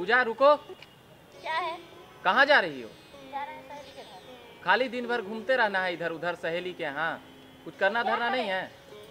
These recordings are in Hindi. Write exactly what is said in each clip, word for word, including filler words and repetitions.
पूजा रुको। क्या है? कहाँ जा रही हो? जा रहे हैं सहेली के घर। खाली दिन भर घूमते रहना है इधर उधर सहेली के यहाँ, कुछ करना धरना नहीं है?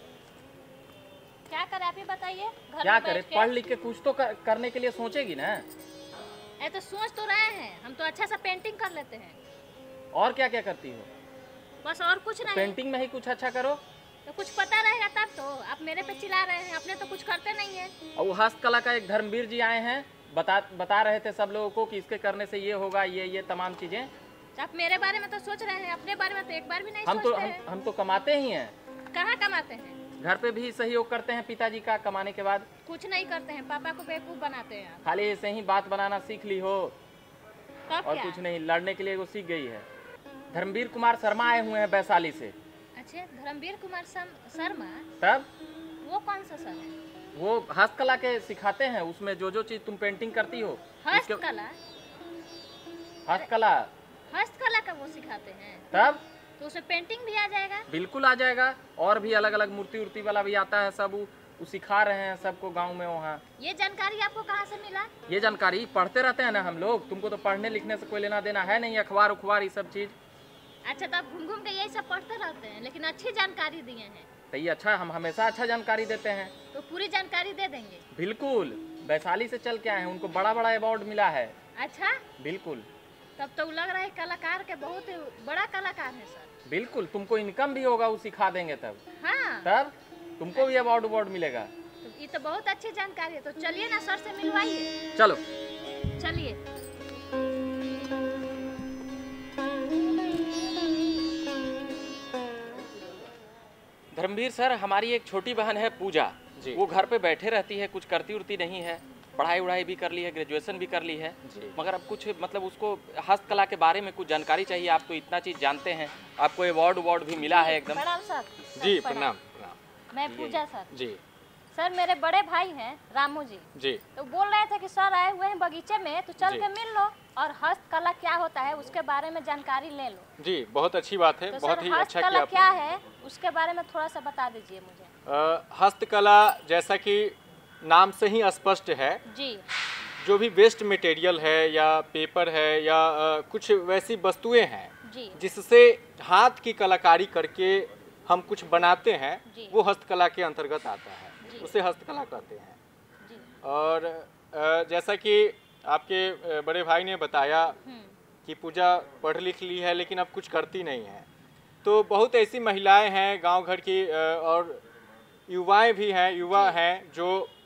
क्या करे आप ही बताइए। घर क्या में करे, बैठ के। पढ़ लिख के कुछ तो कर, करने के लिए सोचेगी ना। ए तो सोच तो रहे हैं, हम तो अच्छा सा पेंटिंग कर लेते हैं। और क्या क्या करती हो? बस और कुछ नहीं। पेंटिंग में ही कुछ अच्छा करो। तो कुछ पता रहेगा तब तो। आप मेरे पे चिल्ला रहे हैं, अपने तो कुछ करते नहीं है। और वो हस्तकला का एक धर्मवीर जी आए हैं, बता बता रहे थे सब लोगों को कि इसके करने से ये होगा, ये ये तमाम चीजें। तो आप मेरे बारे में तो सोच रहे हैं, अपने बारे में तो एक बार भी नहीं हम तो सोचते हम, हैं। हम तो कमाते ही हैं। कहाँ कमाते हैं? घर पे भी सहयोग करते हैं पिताजी का कमाने के बाद। कुछ नहीं करते हैं, पापा को बेवकूफ बनाते हैं आप। खाली ऐसे ही बात बनाना सीख ली हो तब और क्या? कुछ नहीं, लड़ने के लिए वो सीख गई है। धर्मवीर कुमार शर्मा आए हुए हैं वैशाली से। अच्छा, धर्मवीर कुमार सम- शर्मा। तब वो कौन सा सर है? वो हस्तकला के सिखाते हैं, उसमें जो जो चीज तुम पेंटिंग करती हो उसके हस्तकला? हस्तकला हस्तकला का वो सिखाते हैं? तब तो उसमें पेंटिंग भी आ जाएगा? बिल्कुल आ जाएगा। और भी अलग अलग मूर्ति उर्ति वाला भी आता है, सब वो वो सिखा रहे हैं सबको गांव में वहाँ। ये जानकारी आपको कहाँ से मिला? ये जानकारी पढ़ते रहते हैं ना हम लोग, तुमको तो पढ़ने लिखने से कोई लेना देना है नहीं, अखबार उखबार ये सब चीज। अच्छा, तो आप घूम घूम के यही सब पढ़ते रहते हैं, लेकिन अच्छी जानकारी दिए हैं। तो ये अच्छा, हम हमेशा अच्छा जानकारी देते हैं। तो पूरी जानकारी दे देंगे? बिल्कुल, वैशाली से चल के आए हैं, उनको बड़ा बड़ा अवार्ड मिला है। अच्छा, बिल्कुल तब तो लग रहा है कलाकार के बहुत बड़ा कलाकार है सर। बिल्कुल, तुमको इनकम भी होगा, वो सिखा देंगे तब। हाँ, तब तुमको भी अवार्ड अवार्ड मिलेगा। तो ये तो बहुत अच्छी जानकारी है। तो चलिए ना, सर से मिलवाइए। चलो चलिए। धर्मवीर सर, हमारी एक छोटी बहन है पूजा जी। वो घर पे बैठे रहती है, कुछ करती उरती नहीं है, पढ़ाई उढ़ाई भी कर ली है, ग्रेजुएशन भी कर ली है जी। मगर अब कुछ मतलब उसको हस्तकला के बारे में कुछ जानकारी चाहिए। आप तो इतना चीज़ जानते हैं, आपको अवार्ड अवार्ड भी मिला है एकदम। प्रणाम सर। जी प्रणाम प्रणाम। मैं पूजा सर। जी सर, मेरे बड़े भाई हैं रामू जी जी तो बोल रहे थे कि सर आए हुए हैं बगीचे में, तो चल जी। के मिल लो और हस्तकला क्या होता है उसके बारे में जानकारी ले लो। जी, बहुत अच्छी बात है, तो बहुत सर ही अच्छा किया हस्तकला आपने। क्या है उसके बारे में थोड़ा सा बता दीजिए मुझे। अ, हस्तकला जैसा कि नाम से ही स्पष्ट है, जी जो भी वेस्ट मटेरियल है या पेपर है या अ, कुछ वैसी वस्तुएं हैं जी जिससे हाथ की कलाकारी करके हम कुछ बनाते हैं, जी। वो हस्तकला के अंतर्गत आता है, जी। उसे हस्तकला कहते हैं। जी। और अ, जैसा कि आपके अ, बड़े भाई ने बताया हम्म, कि पूजा पढ़ लिख ली है लेकिन अब कुछ करती नहीं है, तो बहुत ऐसी महिलाएं हैं गांव घर की अ, और युवाएं भी हैं, युवा हैं जो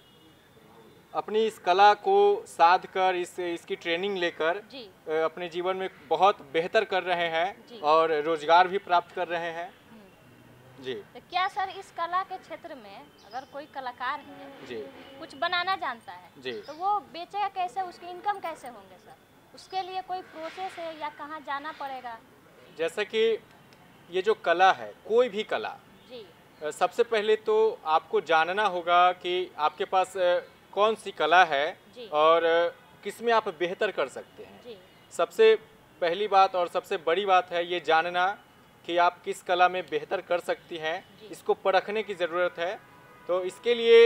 अपनी इस कला को साध कर इस इसकी ट्रेनिंग लेकर जी अ, अपने जीवन में बहुत बेहतर कर रहे जी। हैं और रोजगार भी प्राप्त कर रहे हैं। हम्म। जी तो क्या सर इस कला के क्षेत्र में अगर कोई कलाकार है, जी कुछ बनाना जानता है, जी। तो वो बेचेगा कैसे, उसकी इनकम कैसे होंगे सर? उसके लिए कोई प्रोसेस है या कहाँ जाना पड़ेगा? जैसा कि ये जो कला है, कोई भी कला, जी अ, सबसे पहले तो आपको जानना होगा कि आपके पास अ, कौन सी कला है जी। और अ, किसमें आप बेहतर कर सकते हैं। जी सबसे पहली बात और सबसे बड़ी बात है ये जानना कि आप किस कला में बेहतर कर सकती हैं, जी। इसको परखने की ज़रूरत है। तो इसके लिए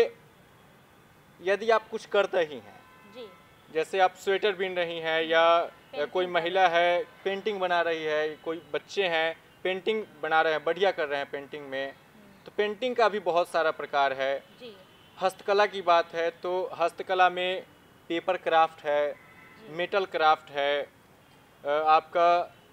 यदि आप कुछ करते ही हैं, जी जैसे आप स्वेटर बिन रही हैं या पेंटिंग कोई कर महिला है पेंटिंग बना रही है, कोई बच्चे हैं पेंटिंग बना रहे हैं, बढ़िया कर रहे हैं पेंटिंग में, तो पेंटिंग का भी बहुत सारा प्रकार है। जी हस्तकला की बात है तो हस्तकला में पेपर क्राफ्ट है, मेटल क्राफ्ट है, अ, आपका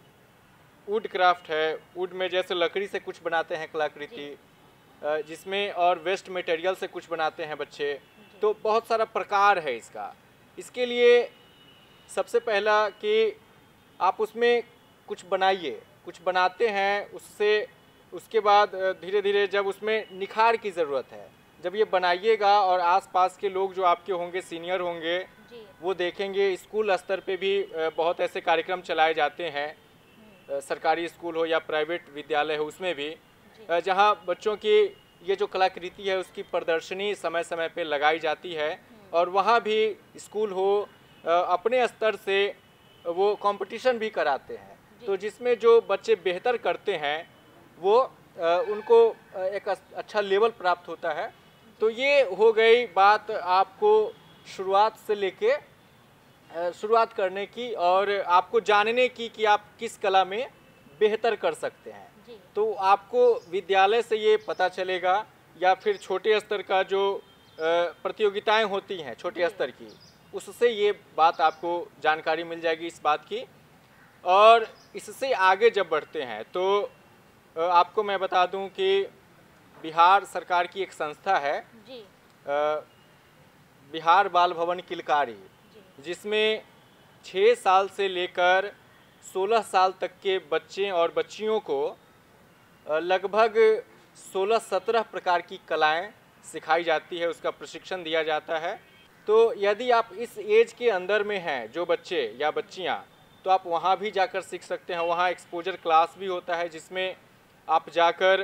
वुड क्राफ्ट है, वुड में जैसे लकड़ी से कुछ बनाते हैं कलाकृति, अ, जिसमें और वेस्ट मटेरियल से कुछ बनाते हैं बच्चे, तो बहुत सारा प्रकार है इसका। इसके लिए सबसे पहला कि आप उसमें कुछ बनाइए, कुछ बनाते हैं उससे, उसके बाद धीरे धीरे जब उसमें निखार की ज़रूरत है, जब ये बनाइएगा और आसपास के लोग जो आपके होंगे सीनियर होंगे जी वो देखेंगे। स्कूल स्तर पे भी अ, बहुत ऐसे कार्यक्रम चलाए जाते हैं, अ, सरकारी स्कूल हो या प्राइवेट विद्यालय हो, उसमें भी अ, जहाँ बच्चों की ये जो कलाकृति है उसकी प्रदर्शनी समय समय पे लगाई जाती है और वहाँ भी स्कूल हो अ, अपने स्तर से वो कंपटीशन भी कराते हैं, तो जिसमें जो बच्चे बेहतर करते हैं वो अ, उनको अ, एक अस- अच्छा लेवल प्राप्त होता है। तो ये हो गई बात आपको शुरुआत से लेके शुरुआत करने की और आपको जानने की कि आप किस कला में बेहतर कर सकते हैं। तो आपको विद्यालय से ये पता चलेगा या फिर छोटे स्तर का जो प्रतियोगिताएं होती हैं छोटे स्तर की, उससे ये बात आपको जानकारी मिल जाएगी इस बात की। और इससे आगे जब बढ़ते हैं तो आपको मैं बता दूं कि बिहार सरकार की एक संस्था है जी। बिहार बाल भवन किलकारी, जिसमें छः साल से लेकर सोलह साल तक के बच्चे और बच्चियों को लगभग सोलह सत्रह प्रकार की कलाएं सिखाई जाती है, उसका प्रशिक्षण दिया जाता है। तो यदि आप इस एज के अंदर में हैं जो बच्चे या बच्चियां, तो आप वहां भी जाकर सीख सकते हैं। वहां एक्सपोजर क्लास भी होता है जिसमें आप जाकर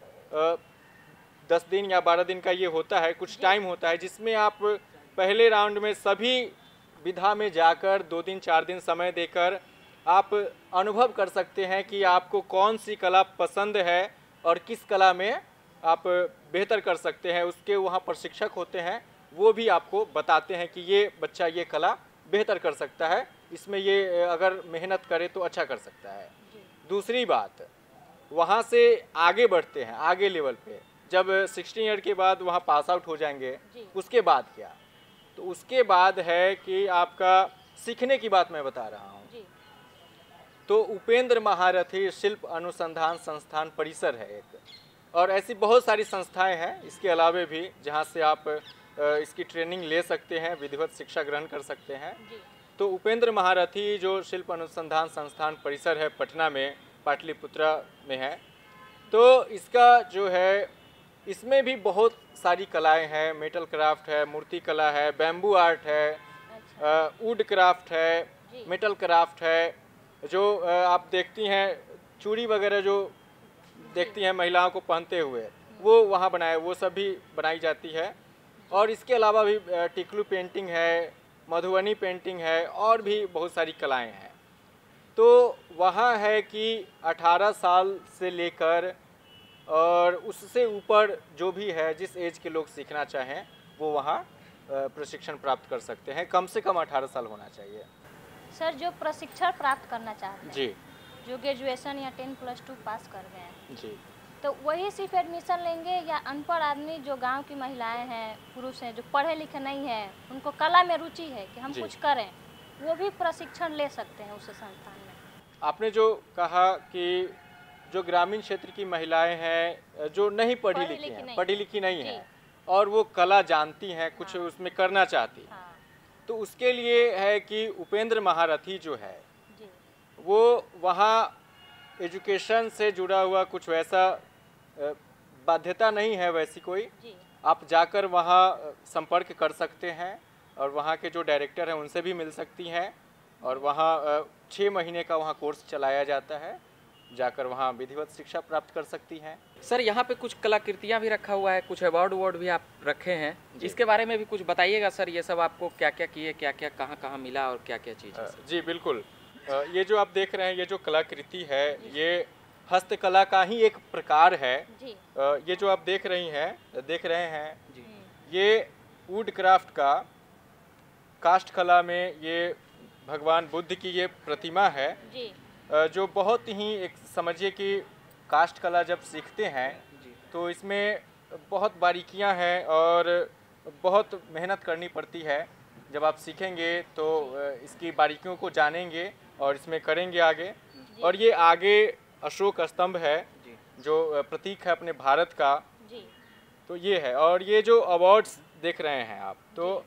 दस दिन या बारह दिन का ये होता है, कुछ टाइम होता है जिसमें आप पहले राउंड में सभी विधा में जाकर दो दिन चार दिन समय देकर आप अनुभव कर सकते हैं कि आपको कौन सी कला पसंद है और किस कला में आप बेहतर कर सकते हैं। उसके वहाँ प्रशिक्षक होते हैं, वो भी आपको बताते हैं कि ये बच्चा ये कला बेहतर कर सकता है, इसमें ये अगर मेहनत करे तो अच्छा कर सकता है। दूसरी बात, वहाँ से आगे बढ़ते हैं आगे लेवल पे, जब सिक्सटीन ईयर के बाद वहाँ पास आउट हो जाएंगे, उसके बाद क्या, तो उसके बाद है कि आपका सीखने की बात मैं बता रहा हूँ। तो उपेंद्र महारथी शिल्प अनुसंधान संस्थान परिसर है एक, और ऐसी बहुत सारी संस्थाएं हैं इसके अलावे भी जहाँ से आप इसकी ट्रेनिंग ले सकते हैं, विधिवत शिक्षा ग्रहण कर सकते हैं। तो उपेंद्र महारथी जो शिल्प अनुसंधान संस्थान परिसर है पटना में, पाटलिपुत्रा में है, तो इसका जो है इसमें भी बहुत सारी कलाएं हैं। मेटल क्राफ्ट है, मूर्ति कला है, बैम्बू आर्ट है, वुड क्राफ्ट है, मेटल क्राफ्ट है, जो आप देखती हैं चूड़ी वगैरह जो देखती हैं महिलाओं को पहनते हुए, वो वहाँ बनाए वो सब भी बनाई जाती है। और इसके अलावा भी टिकलू पेंटिंग है, मधुबनी पेंटिंग है, और भी बहुत सारी कलाएं हैं। तो वहाँ है कि अठारह साल से लेकर और उससे ऊपर जो भी है, जिस एज के लोग सीखना चाहें वो वहाँ प्रशिक्षण प्राप्त कर सकते हैं। कम से कम अठारह साल होना चाहिए। सर, जो प्रशिक्षण प्राप्त करना चाहते हैं जी, जो ग्रेजुएशन या टेन प्लस टू पास कर गए हैं जी, तो वही सिर्फ एडमिशन लेंगे, या अनपढ़ आदमी जो गांव की महिलाएं हैं, पुरुष हैं, जो पढ़े लिखे नहीं हैं, उनको कला में रुचि है कि हम कुछ करें, वो भी प्रशिक्षण ले सकते हैं उस संस्थान में? आपने जो कहा कि जो ग्रामीण क्षेत्र की महिलाएं हैं जो नहीं पढ़ी लिखी हैं, पढ़ी लिखी नहीं है और वो कला जानती हैं, कुछ हाँ। उसमें करना चाहती, हाँ। तो उसके लिए है कि उपेंद्र महारथी जो है जी। वो वहाँ एजुकेशन से जुड़ा हुआ कुछ वैसा बाध्यता नहीं है वैसी कोई जी। आप जाकर वहाँ संपर्क कर सकते हैं और वहाँ के जो डायरेक्टर हैं उनसे भी मिल सकती हैं, और वहाँ छः महीने का वहाँ कोर्स चलाया जाता है, जाकर वहाँ विधिवत शिक्षा प्राप्त कर सकती हैं। सर, यहाँ पे कुछ कलाकृतियाँ भी रखा हुआ है, कुछ अवार्ड अवार्ड भी आप रखे हैं, इसके बारे में भी कुछ बताइएगा सर। ये सब आपको क्या क्या किए, क्या क्या कहाँ कहाँ मिला और क्या क्या चीज़ है? जी बिल्कुल, ये जो आप देख रहे हैं ये जो कलाकृति है ये हस्तकला का ही एक प्रकार है जी। ये जो आप देख रही हैं देख रहे हैं जी। ये वुड क्राफ्ट का काष्ठ कला में ये भगवान बुद्ध की ये प्रतिमा है जी। जो बहुत ही एक समझिए कि काष्ठ कला जब सीखते हैं तो इसमें बहुत बारीकियां हैं और बहुत मेहनत करनी पड़ती है। जब आप सीखेंगे तो इसकी बारीकियों को जानेंगे और इसमें करेंगे आगे। और ये आगे अशोक स्तंभ है जो प्रतीक है अपने भारत का, तो ये है। और ये जो अवार्ड्स देख रहे हैं आप, तो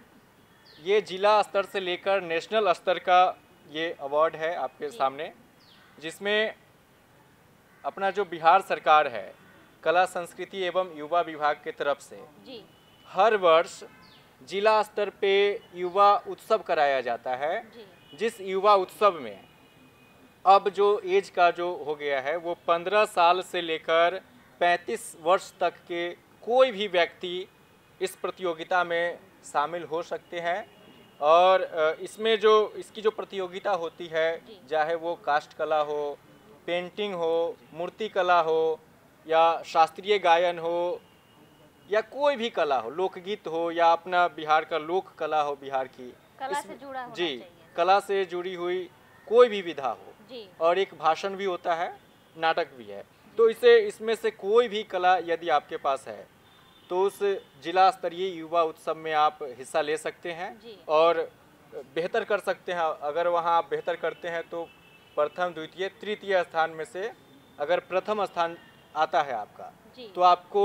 ये जिला स्तर से लेकर नेशनल स्तर का ये अवार्ड है आपके सामने, जिसमें अपना जो बिहार सरकार है कला संस्कृति एवं युवा विभाग के तरफ से जी। हर वर्ष जिला स्तर पे युवा उत्सव कराया जाता है, जिस युवा उत्सव में अब जो एज का जो हो गया है वो पंद्रह साल से लेकर पैंतीस वर्ष तक के कोई भी व्यक्ति इस प्रतियोगिता में शामिल हो सकते हैं। और इसमें जो इसकी जो प्रतियोगिता होती है, चाहे वो काष्ठ कला हो, पेंटिंग हो, मूर्ति कला हो, या शास्त्रीय गायन हो, या कोई भी कला हो, लोकगीत हो, या अपना बिहार का लोक कला हो बिहार की, कला से जुड़ा होना जी चाहिए। कला से जुड़ी हुई कोई भी विधा हो जी और एक भाषण भी होता है, नाटक भी है, तो इसे इसमें से कोई भी कला यदि आपके पास है तो उस जिला स्तरीय युवा उत्सव में आप हिस्सा ले सकते हैं जी। और बेहतर कर सकते हैं। अगर वहाँ आप बेहतर करते हैं तो प्रथम द्वितीय तृतीय स्थान में से अगर प्रथम स्थान आता है आपका जी तो आपको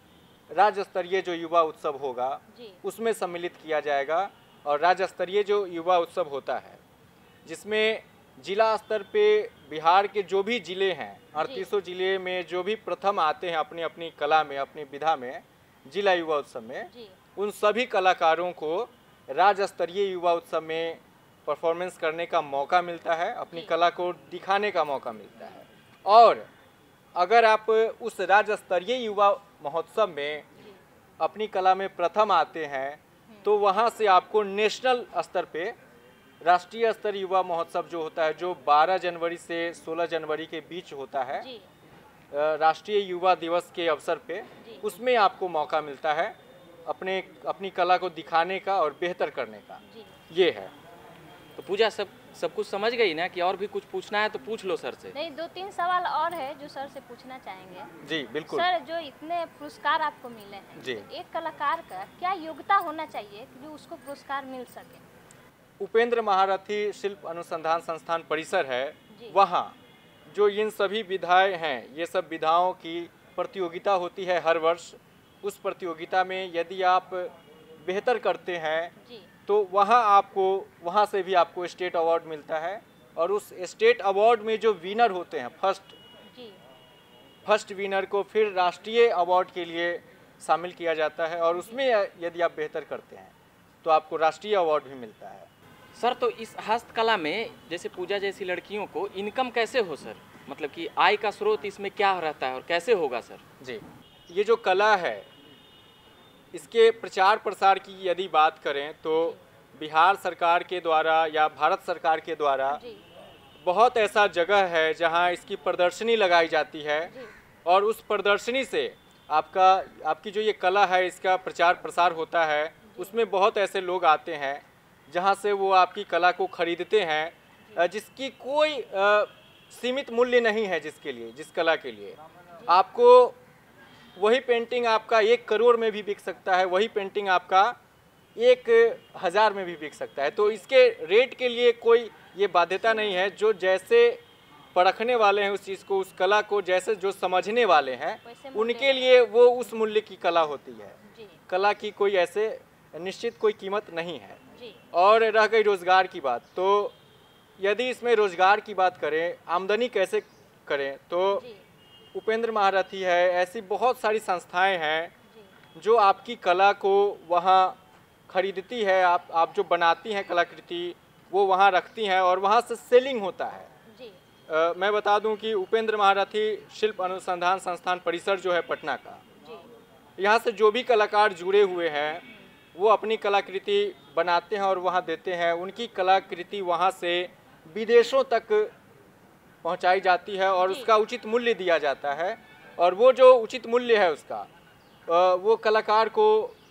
राज्य स्तरीय जो युवा उत्सव होगा जी उसमें सम्मिलित किया जाएगा। और राज्य स्तरीय जो युवा उत्सव होता है जिसमें जिला स्तर पे बिहार के जो भी जिले हैं अड़तीसों जिले में जो भी प्रथम आते हैं अपनी अपनी कला में अपनी विधा में जिला युवा उत्सव में, जी उन सभी कलाकारों को राज्य स्तरीय युवा उत्सव में परफॉर्मेंस करने का मौका मिलता है, अपनी जी। कला को दिखाने का मौका मिलता है। और अगर आप उस राज्य स्तरीय युवा महोत्सव में जी अपनी कला में प्रथम आते हैं तो वहाँ से आपको नेशनल स्तर पे राष्ट्रीय स्तर युवा महोत्सव जो होता है जो बारह जनवरी से सोलह जनवरी के बीच होता है जी अ, राष्ट्रीय युवा दिवस के अवसर पे, जी। उसमें आपको मौका मिलता है अपने अपनी कला को दिखाने का और बेहतर करने का। जी ये है। तो पूजा सब सब कुछ समझ गई ना कि और भी कुछ पूछना है तो पूछ लो सर से। नहीं, दो तीन सवाल और है जो सर से पूछना चाहेंगे। जी बिल्कुल। सर, जो इतने पुरस्कार आपको मिले हैं जी। तो एक कलाकार का क्या योग्यता होना चाहिए कि जो उसको पुरस्कार मिल सके? उपेंद्र महारथी शिल्प अनुसंधान संस्थान परिसर है, जी। वहाँ जो इन सभी विधाएं हैं, ये सब विधाओं की प्रतियोगिता होती है हर वर्ष। उस प्रतियोगिता में यदि आप बेहतर करते हैं जी तो वहाँ आपको वहाँ से भी आपको स्टेट अवार्ड मिलता है। और उस स्टेट अवार्ड में जो विनर होते हैं फर्स्ट जी फर्स्ट विनर को फिर राष्ट्रीय अवार्ड के लिए शामिल किया जाता है और उसमें यदि आप बेहतर करते हैं तो आपको राष्ट्रीय अवार्ड भी मिलता है। सर, तो इस हस्तकला में जैसे पूजा जैसी लड़कियों को इनकम कैसे हो सर? मतलब कि आय का स्रोत इसमें क्या रहता है और कैसे होगा सर? जी, ये जो कला है इसके प्रचार प्रसार की यदि बात करें तो बिहार सरकार के द्वारा या भारत सरकार के द्वारा जी बहुत ऐसा जगह है जहां इसकी प्रदर्शनी लगाई जाती है जी और उस प्रदर्शनी से आपका आपकी जो ये कला है इसका प्रचार प्रसार होता है। उसमें बहुत ऐसे लोग आते हैं जहां से वो आपकी कला को खरीदते हैं, जिसकी कोई अ, सीमित मूल्य नहीं है। जिसके लिए जिस कला के लिए आपको वही पेंटिंग आपका एक करोड़ में भी बिक सकता है, वही पेंटिंग आपका एक हज़ार में भी बिक सकता है। तो इसके रेट के लिए कोई ये बाध्यता नहीं है। जो जैसे परखने वाले हैं उस चीज़ को, उस कला को, जैसे जो समझने वाले हैं वैसे मूल्य उनके लिए वो उस मूल्य की कला होती है। जी कला की कोई ऐसे निश्चित कोई कीमत नहीं है। जी और रह गई रोज़गार की बात, तो यदि इसमें रोज़गार की बात करें, आमदनी कैसे करें, तो जी उपेंद्र महारथी है, ऐसी बहुत सारी संस्थाएं हैं जी जो आपकी कला को वहाँ खरीदती है। आप आप जो बनाती हैं कलाकृति वो वहाँ रखती हैं और वहाँ से सेलिंग होता है। जी आ, मैं बता दूं कि उपेंद्र महारथी शिल्प अनुसंधान संस्थान परिसर जो है पटना का, जी यहाँ से जो भी कलाकार जुड़े हुए हैं वो अपनी कलाकृति बनाते हैं और वहाँ देते हैं। उनकी कलाकृति वहाँ से विदेशों तक पहुँचाई जाती है और जी। उसका उचित मूल्य दिया जाता है। और वो जो उचित मूल्य है उसका अ, वो कलाकार को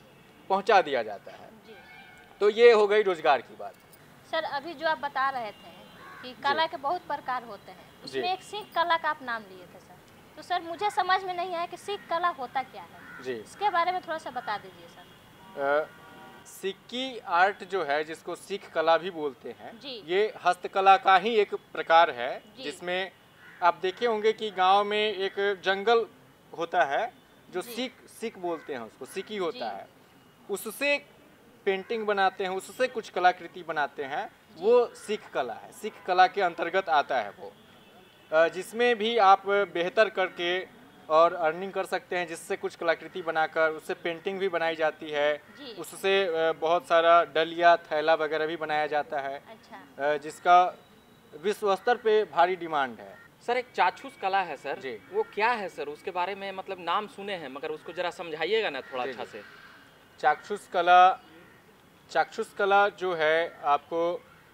पहुँचा दिया जाता है। जी तो ये हो गई रोजगार की बात। सर, अभी जो आप बता रहे थे कि कला के बहुत प्रकार होते हैं, उसमें एक सिख कला का आप नाम लिए थे सर। तो सर, मुझे समझ में नहीं आया कि सिख कला होता क्या है, जी, इसके बारे में थोड़ा सा बता दीजिए सर। अ, सिक्की आर्ट जो है जिसको सिख कला भी बोलते हैं, जी। ये हस्तकला का ही एक प्रकार है जी। जिसमें आप देखे होंगे कि गांव में एक जंगल होता है जो जी। सिक सिक बोलते हैं, उसको सिक्की होता जी। है, उससे पेंटिंग बनाते हैं, उससे कुछ कलाकृति बनाते हैं, वो सिख कला है। सिख कला के अंतर्गत आता है वो, अ, जिसमें भी आप बेहतर करके और अर्निंग कर सकते हैं, जिससे कुछ कलाकृति बनाकर उससे पेंटिंग भी बनाई जाती है, जी। उससे अ, बहुत सारा डलिया थैला वगैरह भी बनाया जाता है, अच्छा। अ, जिसका विश्व स्तर पे भारी डिमांड है। सर, एक चाक्षुष कला है सर, जी। वो क्या है सर? उसके बारे में मतलब नाम सुने हैं मगर उसको जरा समझाइएगा ना थोड़ा जी, अच्छा जी। से। चाक्षुष कला चाक्षुष कला जो है, आपको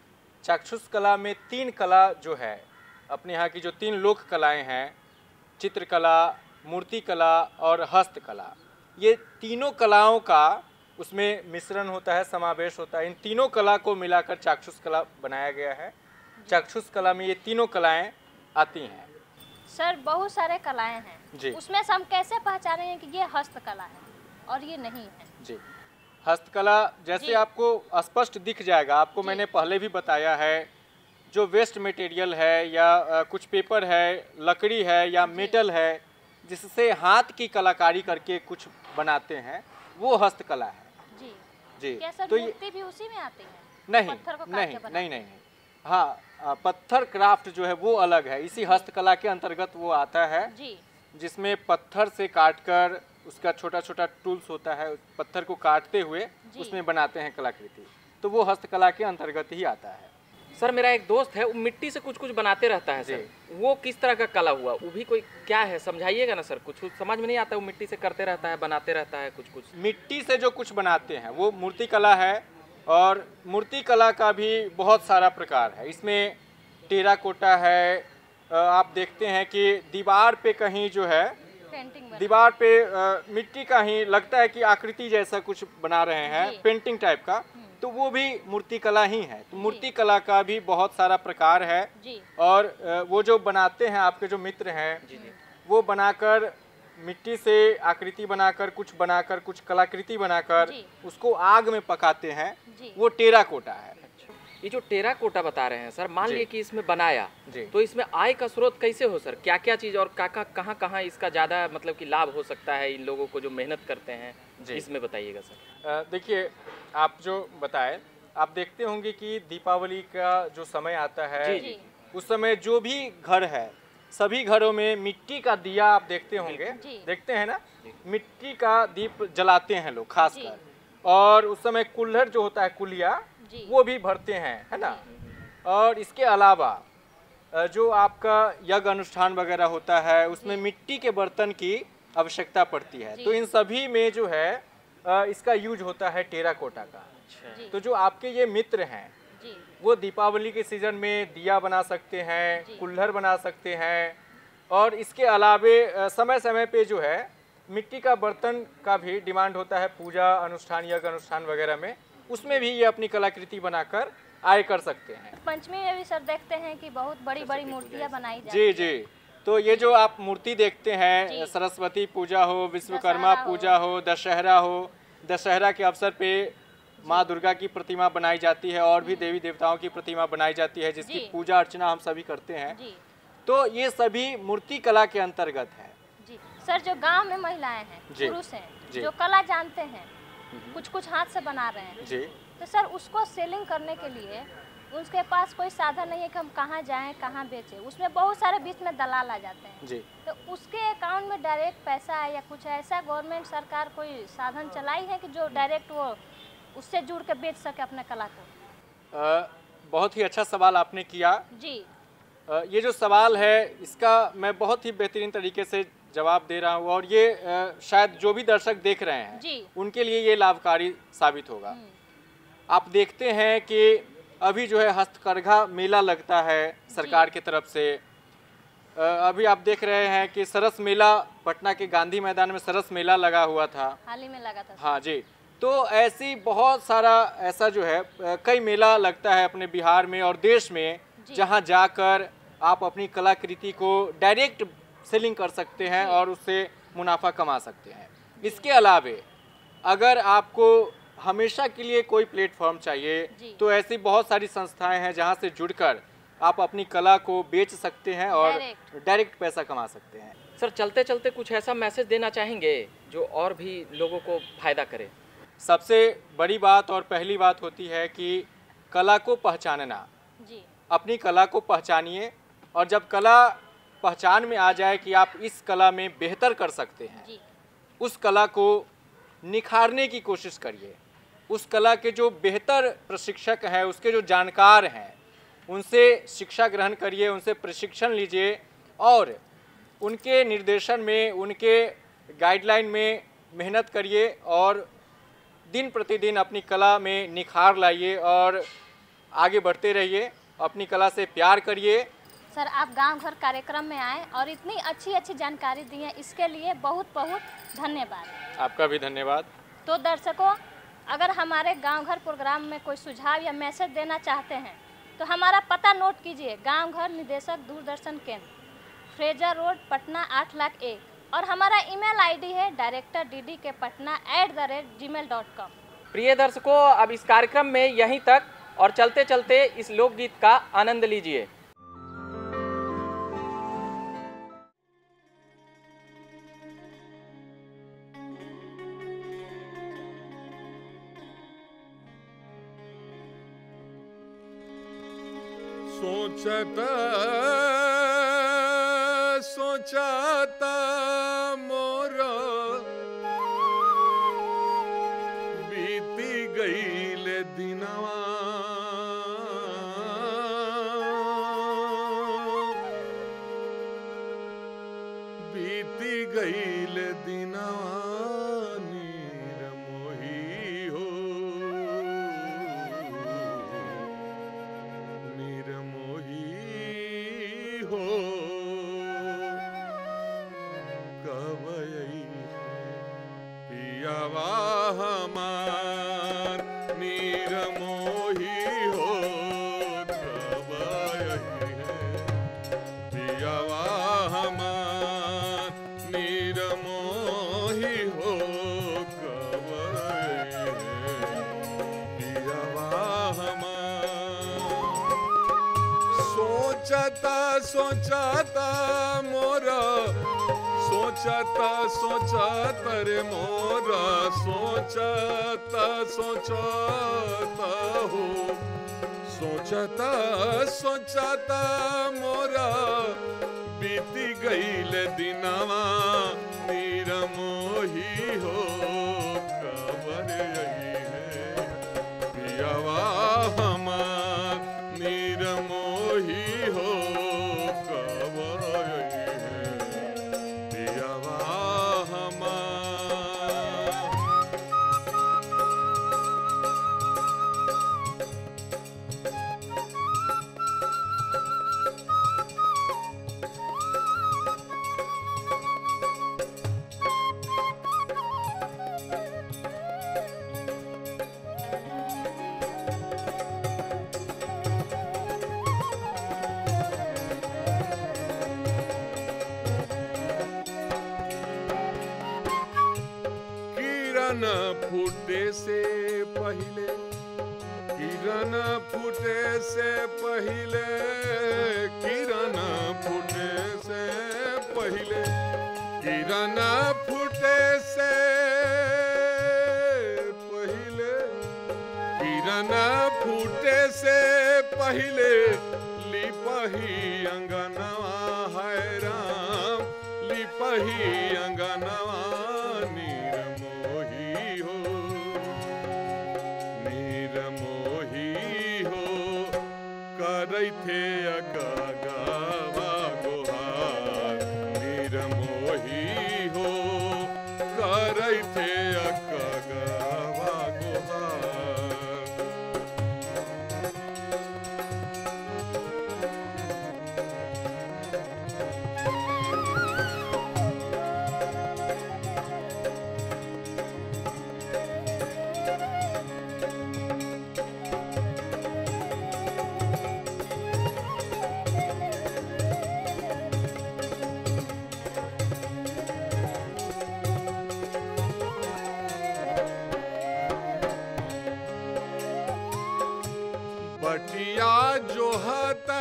चाक्षुष कला में तीन कला जो है, अपने यहाँ की जो तीन लोक कलाएं हैं, चित्रकला, मूर्ति कला और हस्तकला, ये तीनों कलाओं का उसमें मिश्रण होता है, समावेश होता है। इन तीनों कला को मिलाकर चाक्षुष कला बनाया गया है। चाक्षुष कला में ये तीनों कलाएं आती हैं। सर बहुत सारे कलाएं हैं जी। उसमें से हम कैसे पहचाने हैं कि ये हस्तकला है और ये नहीं है? जी, हस्तकला जैसे आपको स्पष्ट दिख जाएगा। आपको मैंने पहले भी बताया है, जो वेस्ट मटेरियल है या आ, कुछ पेपर है, लकड़ी है या मेटल है, जिससे हाथ की कलाकारी करके कुछ बनाते हैं, वो हस्तकला है। जी जी। क्या सर तो मूर्ति भी उसी में आती है? नहीं पत्थर को काट नहीं के बनाते नहीं नहीं नहीं हाँ, आ, पत्थर क्राफ्ट जो है वो अलग है, इसी हस्तकला के अंतर्गत वो आता है। जी जिसमें पत्थर से काटकर उसका छोटा छोटा टूल्स होता है, उस पत्थर को काटते हुए उसमें बनाते हैं कलाकृति, तो वो हस्तकला के अंतर्गत ही आता है। सर मेरा एक दोस्त है, वो मिट्टी से कुछ कुछ बनाते रहता है सर, वो किस तरह का कला हुआ? वो भी कोई क्या है, समझाइएगा ना सर। कुछ कुछ समझ में नहीं आता, वो मिट्टी से करते रहता है, बनाते रहता है कुछ कुछ। मिट्टी से जो कुछ बनाते हैं वो मूर्ति कला है, और मूर्ति कला का भी बहुत सारा प्रकार है। इसमें टेराकोटा है, आप देखते हैं कि दीवार पे कहीं जो है पेंटिंग दीवार पे आ, मिट्टी का ही लगता है कि आकृति जैसा कुछ बना रहे हैं, पेंटिंग टाइप का, तो वो भी मूर्ति कला ही है। तो मूर्ति कला का भी बहुत सारा प्रकार है। जी। और आ, वो जो बनाते हैं आपके जो मित्र हैं, वो बनाकर मिट्टी से आकृति बनाकर कुछ बनाकर कुछ कलाकृति बनाकर उसको आग में पकाते हैं, वो टेराकोटा है। ये जो टेराकोटा बता रहे हैं सर, मान लिए कि इसमें बनाया जी। तो इसमें आय का स्रोत कैसे हो सर? क्या क्या चीज़ और कहाँ कहाँ कहाँ इसका ज़्यादा मतलब कि लाभ हो सकता है इन लोगों को जो मेहनत करते हैं, इसमें बताइएगा सर। देखिए, आप जो बताए, आप देखते होंगे कि दीपावली का जो समय आता है, जी, जी। उस समय जो भी घर है, सभी घरों में मिट्टी का दिया आप देखते होंगे, देखते हैं ना, मिट्टी का दीप जलाते हैं लोग खासकर। और उस समय कुल्हड़ जो होता है, कुलिया, वो भी भरते हैं, है ना। और इसके अलावा जो आपका यज्ञ अनुष्ठान वगैरह होता है, उसमें मिट्टी के बर्तन की आवश्यकता पड़ती है। तो इन सभी में जो है इसका यूज होता है टेराकोटा का। तो जो आपके ये मित्र हैं, वो दीपावली के सीजन में दिया बना सकते हैं, कुल्हड़ बना सकते हैं, और इसके अलावे समय समय पे जो है मिट्टी का बर्तन का भी डिमांड होता है पूजा अनुष्ठान, यज्ञ अनुष्ठान वगैरह में, उसमें भी ये अपनी कलाकृति बनाकर आय कर सकते हैं। पंचमी में भी सर देखते हैं कि बहुत बड़ी बड़ी मूर्तियां बनाई जाती जी जी। तो ये जो आप मूर्ति देखते हैं, सरस्वती पूजा हो, विश्वकर्मा पूजा हो, दशहरा हो, दशहरा के अवसर पे माँ दुर्गा की प्रतिमा बनाई जाती है, और भी देवी देवताओं की प्रतिमा बनाई जाती है, जिसकी पूजा अर्चना हम सभी करते हैं। तो ये सभी मूर्ति कला के अंतर्गत है। जी सर, जो गांव में महिलाएं हैं, पुरुष हैं, जो कला जानते हैं, कुछ कुछ हाथ से बना रहे हैं जी, तो सर उसको सेलिंग करने के लिए उसके पास कोई साधन नहीं है कि हम कहाँ जाएं, कहाँ बेचें। उसमें बहुत सारे बीच में दलाल आ जाते हैं जी। तो उसके अकाउंट में डायरेक्ट पैसा है या कुछ ऐसा गवर्नमेंट सरकार कोई साधन चलाई है कि जो डायरेक्ट वो उससे जुड़ के बेच सके अपने कला को? आ, बहुत ही अच्छा सवाल आपने किया जी। आ, ये जो सवाल है इसका मैं बहुत ही बेहतरीन तरीके से जवाब दे रहा हूँ, और ये आ, शायद जो भी दर्शक देख रहे हैं जी। उनके लिए ये लाभकारी साबित होगा। आप देखते हैं कि अभी जो है हस्तकरघा मेला लगता है सरकार की तरफ से। अभी आप देख रहे हैं कि सरस मेला, पटना के गांधी मैदान में सरस मेला लगा हुआ था, हाल ही में लगा था। हाँ जी। तो ऐसी बहुत सारा ऐसा जो है कई मेला लगता है अपने बिहार में और देश में, जहाँ जाकर आप अपनी कलाकृति को डायरेक्ट सेलिंग कर सकते हैं और उससे मुनाफा कमा सकते हैं। इसके अलावे अगर आपको हमेशा के लिए कोई प्लेटफॉर्म चाहिए तो ऐसी बहुत सारी संस्थाएं हैं जहां से जुड़कर आप अपनी कला को बेच सकते हैं और डायरेक्ट पैसा कमा सकते हैं। सर चलते चलते कुछ ऐसा मैसेज देना चाहेंगे जो और भी लोगों को फायदा करे? सबसे बड़ी बात और पहली बात होती है कि कला को पहचानना। जी। अपनी कला को पहचानिए, और जब कला पहचान में आ जाए कि आप इस कला में बेहतर कर सकते हैं, जी। उस कला को निखारने की कोशिश करिए। उस कला के जो बेहतर प्रशिक्षक हैं, उसके जो जानकार हैं, उनसे शिक्षा ग्रहण करिए, उनसे प्रशिक्षण लीजिए और उनके निर्देशन में, उनके गाइडलाइन में मेहनत करिए और दिन प्रतिदिन अपनी कला में निखार लाइए और आगे बढ़ते रहिए। अपनी कला से प्यार करिए। सर आप गांव घर कार्यक्रम में आए और इतनी अच्छी अच्छी जानकारी दी है, इसके लिए बहुत बहुत धन्यवाद। आपका भी धन्यवाद। तो दर्शकों, अगर हमारे गांव घर प्रोग्राम में कोई सुझाव या मैसेज देना चाहते हैं तो हमारा पता नोट कीजिए। गांव घर निदेशक दूरदर्शन केंद्र, फ्रेजर रोड, पटना आठ लाख एक। और हमारा ईमेल आईडी है director D D K Patna at the rate Gmail dot com. प्रिय दर्शकों, अब इस कार्यक्रम में यहीं तक, और चलते चलते इस लोकगीत का आनंद लीजिए। सोचता सोचता मोरा बीती गईल दिनवा, बीती गईल दिनवा नीर मोही हो, नीर मोही हो। कब पियावा हमार नीर मोही हो, कब पियावा हमार नीर मोही हो, कब पियावा हमार। सोचता सोचता मोरा, सोचता सोचता रे मोरा, सोचता सोचता हो, सोचता सोचता मोरा बीती गईल दिनवा नीर मोही हो, कबर यही है पियावा हमार नीर मोही हो, कबर यही है पियावा हमार। किरण फूटे से पहले, किरण फूटे से पहले, किरण फूटे से पहले, किरण फूटे से पहले, किरण फूटे से पहले लिपही अंगनवा है राम, लिपही अंगनवा नीर मोही हो, नीर मोही हो। करई थे अगवा गोहार नीर मोही हो, करई थे अगवा गोहार। बटिया जो हता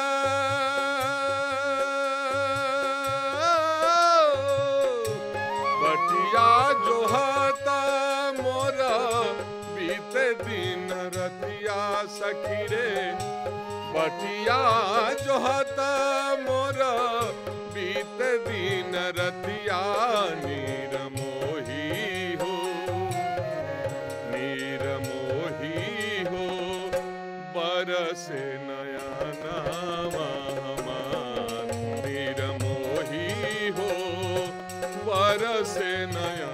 बटिया जो हता मोरा बीते दिन रतिया सखी रे, बटिया जो हता मोरा बीते दिन रतिया नीर मोही हो, नीर मोही हो। बरसे नया नामा हमार नीर मोही हो, बरसे नया